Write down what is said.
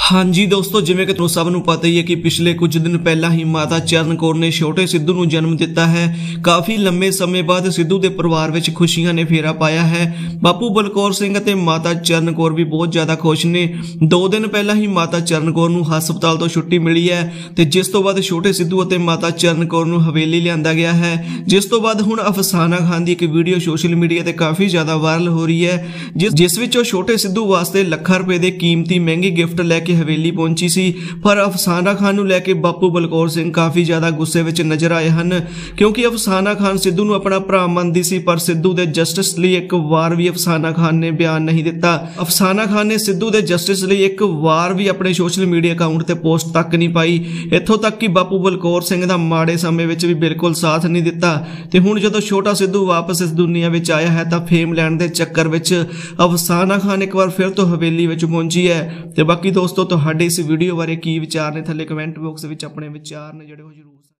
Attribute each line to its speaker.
Speaker 1: हाँ जी दोस्तों, जिवें कि तुहानूं सब नूं पता ही है कि पिछले कुछ दिन पहला ही माता चरण कौर ने छोटे सिद्धू नूं जन्म दिता है। काफ़ी लंबे समय बाद सिद्धू के परिवार विच खुशियां ने फेरा पाया है। बापू बलकौर सिंह ते माता चरण कौर भी बहुत ज़्यादा खुश ने। 2 दिन पहला ही माता चरण कौर नूं हस्पताल तो छुट्टी मिली है ते जिस तो बाद छोटे सिद्धू और माता चरण कौर नूं हवेली लिआंदा गया है। जिस तो बाद हुण अफसाना खान की एक वीडियो सोशल मीडिया ते काफ़ी ज़्यादा वायरल हो रही है, जिस विच छोटे सिद्धू वास्ते ਲੱਖਾਂ रुपए के कीमती महंगी गिफ्ट लैके हवेली पहुंची सी। पर अफसाना खान नूं लैके बापू बलकौर सिंह काफ़ी ज़्यादा गुस्से विच नज़र आए हैं, क्योंकि अफसाना खान सिद्धू नूं अपना भरा मनदी सी। पर सिद्धू दे जस्टिस लई एक वार भी अफसाना खान ने बयान नहीं दिता। अफसाना खान ने सिद्धू दे जस्टिस लई एक वार भी अपने सोशल मीडिया अकाउंट ते पोस्ट तक नहीं पाई। इत्थों तक कि बापू बलकौर सिंह दा माड़े समय विच भी बिल्कुल साथ नहीं दिता। ते हुण जदों छोटा सिद्धू वापस इस दुनिया विच आया है तां फेम लैण दे चक्कर विच अफसाना खान एक बार फिर तो हवेली विच पहुंची है। ते बाकी दोस्तों, ਤੁਹਾਡੇ इस वीडियो बारे की विचार ने थले कमेंट बॉक्स में अपने विचार ने जड़े हो जरूर